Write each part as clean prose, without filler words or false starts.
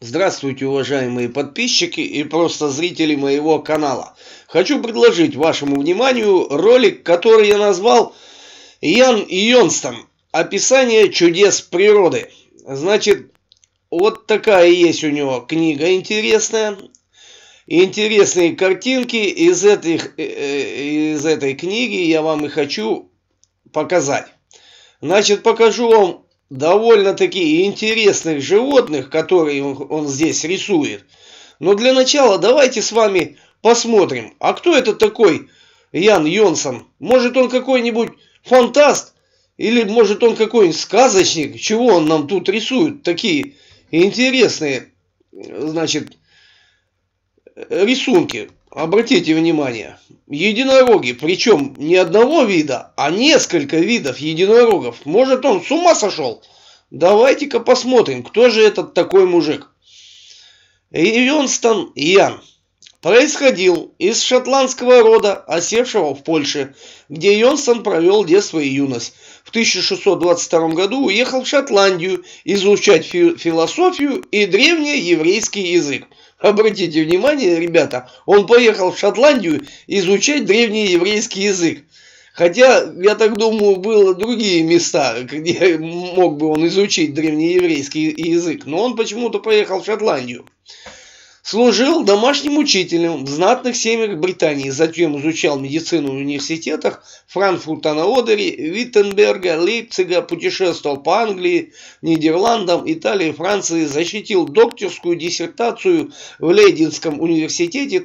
Здравствуйте, уважаемые подписчики и просто зрители моего канала. Хочу предложить вашему вниманию ролик, который я назвал Ян Йонстон. Описание чудес природы. Значит, вот такая есть у него книга интересная. Интересные картинки из этой книги я вам и хочу показать. Значит, покажу вам довольно-таки интересных животных, которые он здесь рисует. Но для начала давайте с вами посмотрим, а кто это такой Ян Йонстон? Может, он какой-нибудь фантаст? Или может, он какой-нибудь сказочник? Чего он нам тут рисует? Такие интересные, значит, рисунки. Обратите внимание. Единороги, причем не одного вида, а несколько видов единорогов. Может, он с ума сошел? Давайте-ка посмотрим, кто же этот такой мужик. Йонстон Ян происходил из шотландского рода, осевшего в Польше, где Йонстон провел детство и юность. В 1622 году уехал в Шотландию изучать философию и древнееврейский язык. Обратите внимание, ребята, он поехал в Шотландию изучать древнееврейский язык. Хотя, я так думаю, было другие места, где мог бы он изучить древнееврейский язык. Но он почему-то поехал в Шотландию. Служил домашним учителем в знатных семьях Британии, затем изучал медицину в университетах Франкфурта на Одере, Виттенберга, Лейпцига, путешествовал по Англии, Нидерландам, Италии, Франции, защитил докторскую диссертацию в Лейденском университете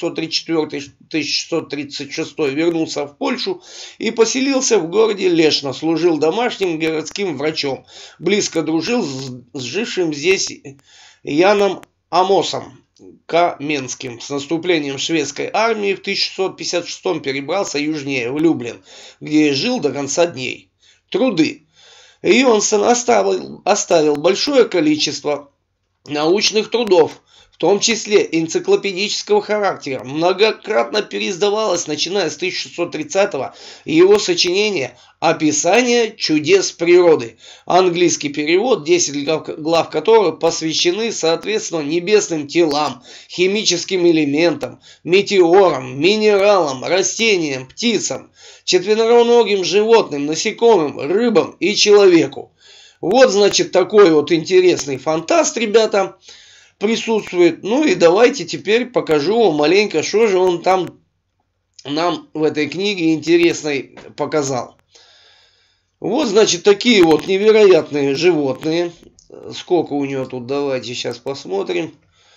1634-1636, вернулся в Польшу и поселился в городе Лешно, служил домашним городским врачом, близко дружил с жившим здесь Яном Амосом Каменским. С наступлением шведской армии в 1656 перебрался южнее, в Люблин, где и жил до конца дней. Труды. Йонстон оставил большое количество научных трудов, в том числе энциклопедического характера. Многократно переиздавалось, начиная с 1630-го, его сочинение «Описание чудес природы». Английский перевод, 10 глав которого посвящены, соответственно, небесным телам, химическим элементам, метеорам, минералам, растениям, птицам, четвероногим животным, насекомым, рыбам и человеку. Вот, значит, такой вот интересный фантаст, ребята, присутствует. Ну и давайте теперь покажу вам маленько, что же он там нам в этой книге интересной показал. Вот, значит, такие вот невероятные животные. Сколько у него тут, давайте сейчас посмотрим.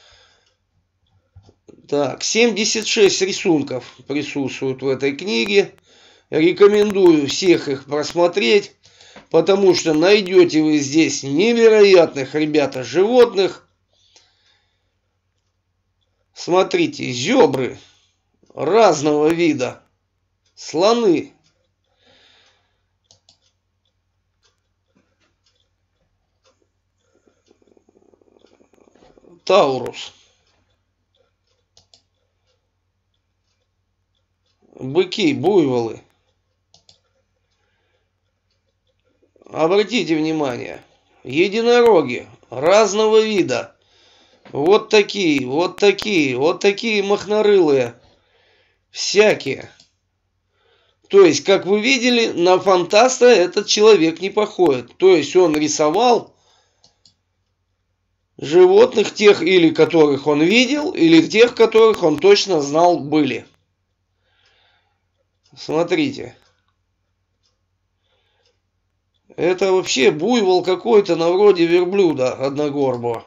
Так, 76 рисунков присутствуют в этой книге. Рекомендую всех их просмотреть, потому что найдете вы здесь невероятных, ребята, животных. Смотрите, зебры разного вида, слоны, таурус, быки, буйволы. Обратите внимание, единороги разного вида. Вот такие, вот такие, вот такие махнорылые. Всякие. То есть, как вы видели, на фантаста этот человек не походит. То есть, он рисовал животных, тех или которых он видел, или тех, которых он точно знал были. Смотрите. Это вообще буйвол какой-то на вроде верблюда одногорбого.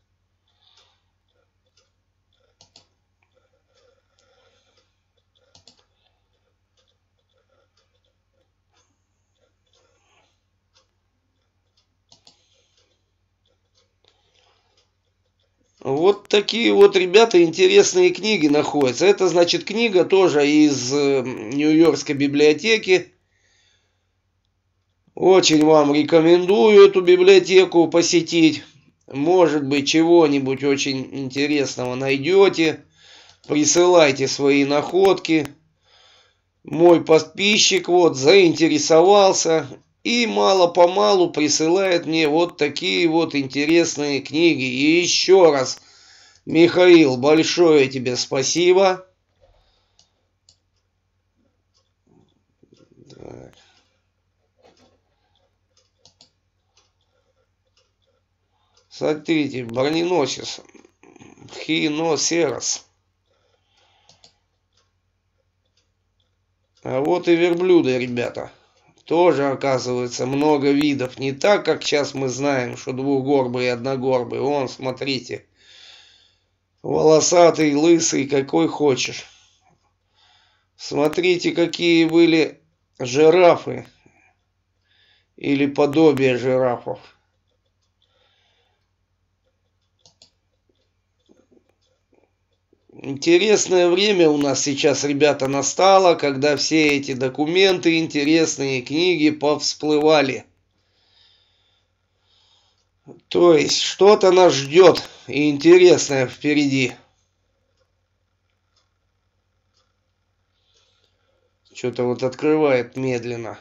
Вот такие вот, ребята, интересные книги находятся. Это, значит, книга тоже из Нью-Йоркской библиотеки. Очень вам рекомендую эту библиотеку посетить. Может быть, чего-нибудь очень интересного найдете. Присылайте свои находки. Мой подписчик вот заинтересовался И мало-помалу присылает мне вот такие вот интересные книги. И еще раз, Михаил, большое тебе спасибо. Так. Смотрите, броненосец Хиносерос. А вот и верблюды, ребята. Тоже, оказывается, много видов. Не так, как сейчас мы знаем, что двухгорбый и одногорбый. Вон, смотрите. Волосатый, лысый, какой хочешь. Смотрите, какие были жирафы. Или подобие жирафов. Интересное время у нас сейчас, ребята, настало, когда все эти документы, интересные книги повсплывали. То есть что-то нас ждет и интересное впереди. Что-то вот открывает медленно.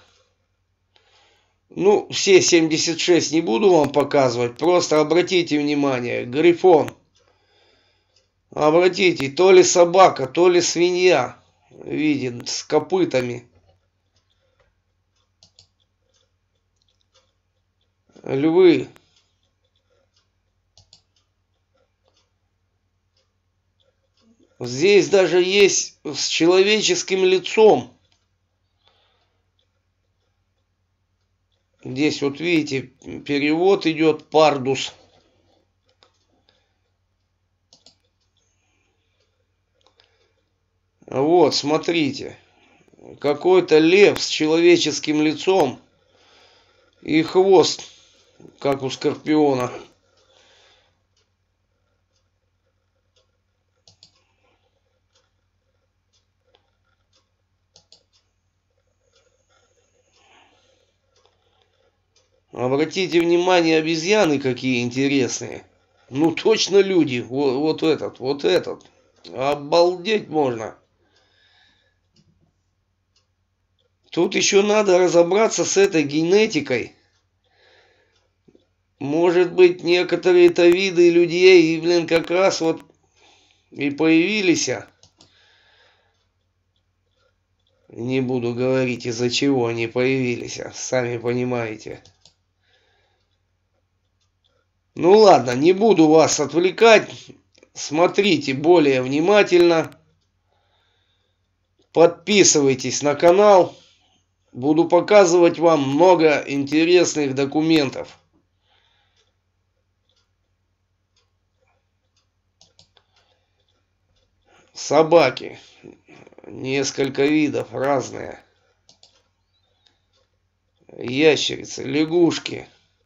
Ну, все 76 не буду вам показывать, просто обратите внимание, грифон. Обратите, то ли собака, то ли свинья, виден, с копытами. Львы. Здесь даже есть с человеческим лицом. Здесь вот видите, перевод идет пардус. Вот, смотрите. Какой-то лев с человеческим лицом. И хвост, как у скорпиона. Обратите внимание, обезьяны какие интересные. Ну, точно люди. Вот этот, вот этот. Обалдеть можно. Тут еще надо разобраться с этой генетикой. Может быть, некоторые-то виды людей, и, блин, как раз вот и появились. Не буду говорить, из-за чего они появились, сами понимаете. Ну ладно, не буду вас отвлекать. Смотрите более внимательно. Подписывайтесь на канал. Буду показывать вам много интересных документов. Собаки. Несколько видов разные. Ящерицы, лягушки.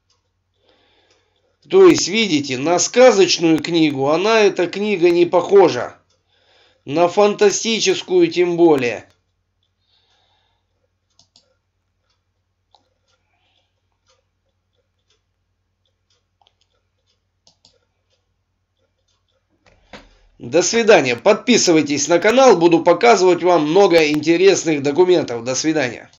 То есть, видите, на сказочную книгу эта книга не похожа. На фантастическую тем более. До свидания. Подписывайтесь на канал. Буду показывать вам много интересных документов. До свидания.